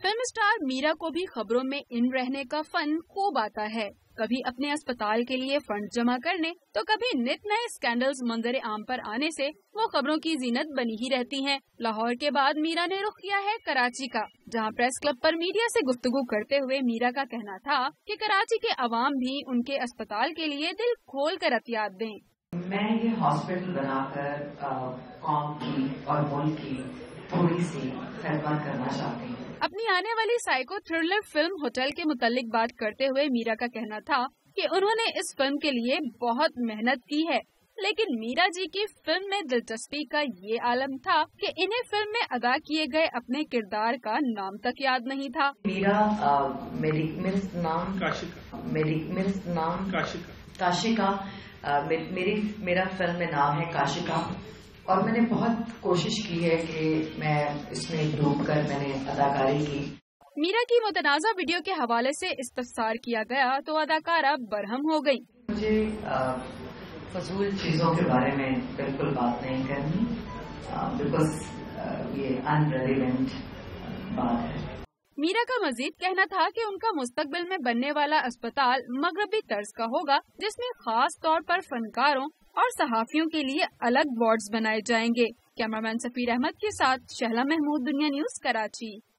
Film star Meera को भी खबरों में इन रहने का फन खूब आता है। कभी अपने अस्पताल के लिए फंड जमा करने तो कभी नित नए स्कैंडल्स मंजर आम पर आने से वो खबरों की जीनत बनी ही रहती हैं। लाहौर के बाद मीरा ने रुख किया है कराची का, जहां प्रेस क्लब पर मीडिया से गुफ्तगू करते हुए मीरा का कहना था कि कराची के अवाम भी उनके अस्पताल के लिए दिल खोल कर अतियात दें। मैं ये हॉस्पिटल बनाकर कौम की और मुल्क की थोड़ी सी खिदमत करना चाहती हूँ। अपनी आने वाली साइको थ्रिलर फिल्म होटल के मुतालिक बात करते हुए मीरा का कहना था कि उन्होंने इस फिल्म के लिए बहुत मेहनत की है, लेकिन मीरा जी की फिल्म में दिलचस्पी का ये आलम था कि इन्हें फिल्म में अदा किए गए अपने किरदार का नाम तक याद नहीं था। मेरा नाम काशिका, मेरा फिल्म में नाम है काशिका, और मैंने बहुत कोशिश की है कि मैं इसमें डूबकर मैंने अदाकारी की। मीरा की मुतनाज़ा वीडियो के हवाले से इस्तफसार किया गया तो अदाकारा बरहम हो गयी। मुझे फजूल चीजों के बारे में बिल्कुल बात नहीं करनी, बिकॉज ये अनरेलेवेंट बात है। मीरा का मजीद कहना था कि उनका मुस्तकबिल में बनने वाला अस्पताल मगरबी तर्ज का होगा, जिसमें खास तौर पर फनकारों और सहाफियों के लिए अलग वार्ड्स बनाए जाएंगे। कैमरामैन सफीर अहमद के साथ शहला महमूद, दुनिया न्यूज, कराची।